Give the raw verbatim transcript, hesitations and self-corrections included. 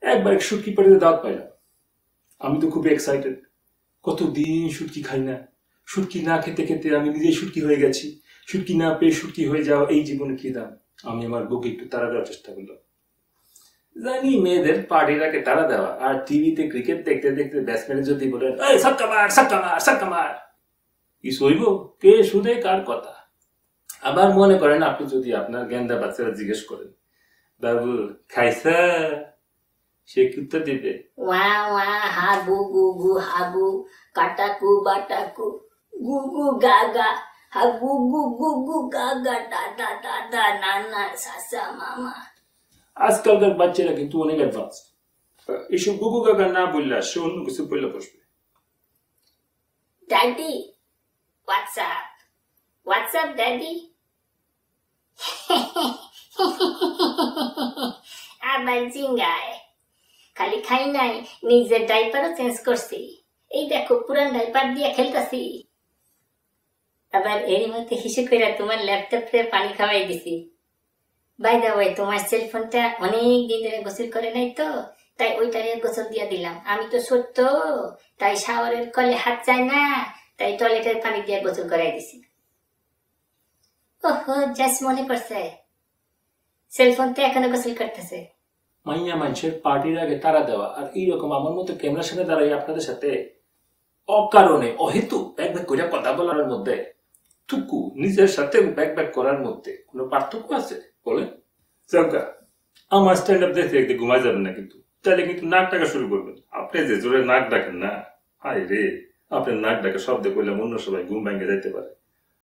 একবার শুটকি পার্টিতে দাওয়াত পাইলাম। আমি তো খুব এক্সাইটেড, কতদিন শুটকি খাই না। শুটকি না খেতে খেতে আমি নিজেই শুটকি হয়ে গেছি। শুটকি না পেয়ে শুটকি হয়ে যাওয়া এই জীবনে কি দাম। আমি আমার বুকে একটু তাড়া দেওয়ার চেষ্টা করলাম। জানি মেয়েদের পার্টির আগে তাড়া দেওয়া, আর টিভিতে ক্রিকেট দেখতে দেখতে ব্যাটসম্যান যদি বলেন এই ছক্কা মার ছক্কা মার ছক্কা মার, কি সইব? কে শুনে কার কথা? আবার মনে করেন আপনি যদি আপনার গেন্দা বাচ্চারা জিজ্ঞেস করেন বাবু খাইছা, সে কি উত্তর দিবে? ওয়া ওয়া হাগু গুগু হাগু কাটাকু বাটাকু গুগু গাগা হাগু গুগু গু গাগা দাদা দাদা নানা সাসা মামা। আজকালকার বাচ্চারা কিন্তু অনেক অ্যাডভান্স। এইসব গুগু গাগা না বললে সে অন্য কিছু বললে বসবে। Daddy WhatsApp WhatsApp daddy. আবার জিঙ্গায় খালি খাই নাই, নিজের ডাইপারও চেঞ্জ করছি। এই দেখো পুরান ডাইপার দিয়ে খেলতেছি। আবার এরই মধ্যে হিসেব করে তোমার ল্যাপটপে পানি খাওয়াই দিছি। বাই দা ওয়ে, তোমার সেলফোনটা অনেক দিন ধরে গোসল করে নাই তো, তাই ওইটারে গোসল দিয়ে দিলাম। আমি তো সত্য, তাই শাওয়ারের কলে হাত চাই না, তাই টয়লেটের পানি দিয়ে গোসল করাই দিছি। ওহো, জাস্ট মনে পড়ছে, সেলফোন তো এখনো গোসল করতেছে। মাইয়া মানুষের পার্টির আগে তারা দেওয়া, আর এইরকম আমার মতো ক্যামেরার সামনে দাঁড়াই আপনাদের সাথে অকারণে অহেতু ব্যাক ব্যাক করে কথা বলার মধ্যে, টুকু নিজের সাথে ব্যাক ব্যাক করার মধ্যে কোনো পার্থক্য আছে বলেন? যাকা, আমার স্ট্যান্ড আপ দেখতে দেখতে ঘুমাই যাবেন না কিন্তু, তাহলে কিন্তু নাক ডাকা শুরু করবেন। আপনি যে জোরে নাক ডাকেন না, হায় রে, আপনার নাক ডাকা শব্দ করলে অন্য সবাই ঘুম ভেঙে যাইতে পারে।